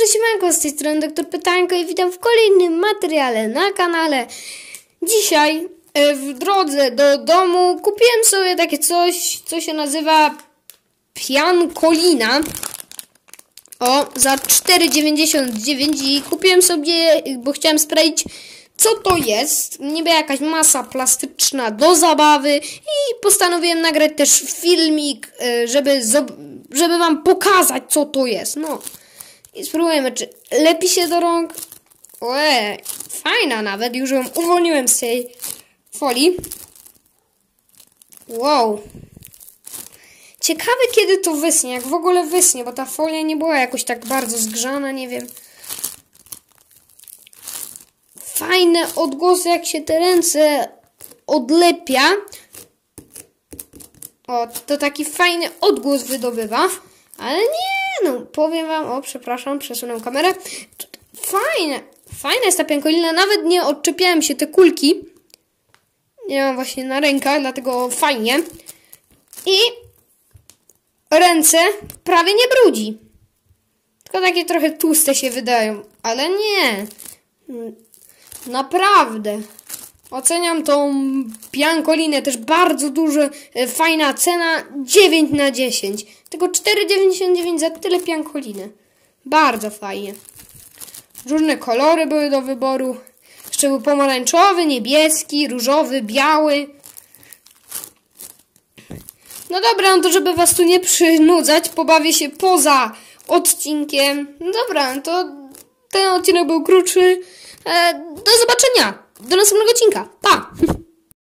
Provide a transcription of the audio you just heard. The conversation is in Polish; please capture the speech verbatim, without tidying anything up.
siemanko, z tej strony doktor Pytanko i witam w kolejnym materiale na kanale. Dzisiaj w drodze do domu kupiłem sobie takie coś, co się nazywa piankolina. O, za cztery dziewięćdziesiąt dziewięć i kupiłem sobie, bo chciałem sprawdzić, co to jest. Niby jakaś masa plastyczna do zabawy i postanowiłem nagrać też filmik, żeby, żeby wam pokazać, co to jest. No i spróbujemy, czy lepi się do rąk. Ojej, fajna nawet, już ją uwolniłem z tej folii. Wow. Ciekawe, kiedy to wysnie, jak w ogóle wysnie, bo ta folia nie była jakoś tak bardzo zgrzana, nie wiem. Fajne odgłosy, jak się te ręce odlepia. O, to taki fajny odgłos wydobywa. Ale nie, no, powiem wam, o, przepraszam, przesunę kamerę. Fajne, fajna jest ta piankolina, nawet nie odczepiałem się te kulki. Nie mam właśnie na rękach, dlatego fajnie. I ręce prawie nie brudzi. Tylko takie trochę tłuste się wydają, ale nie. Naprawdę. Oceniam tą piankolinę, też bardzo duża, fajna cena, dziewięć na dziesięć. Tylko cztery dziewięćdziesiąt dziewięć za tyle piankoliny. Bardzo fajnie. Różne kolory były do wyboru. Jeszcze był pomarańczowy, niebieski, różowy, biały. No dobra, no to żeby was tu nie przynudzać, pobawię się poza odcinkiem. No dobra, no to ten odcinek był krótszy. E, do zobaczenia. Do następnego odcinka. Pa!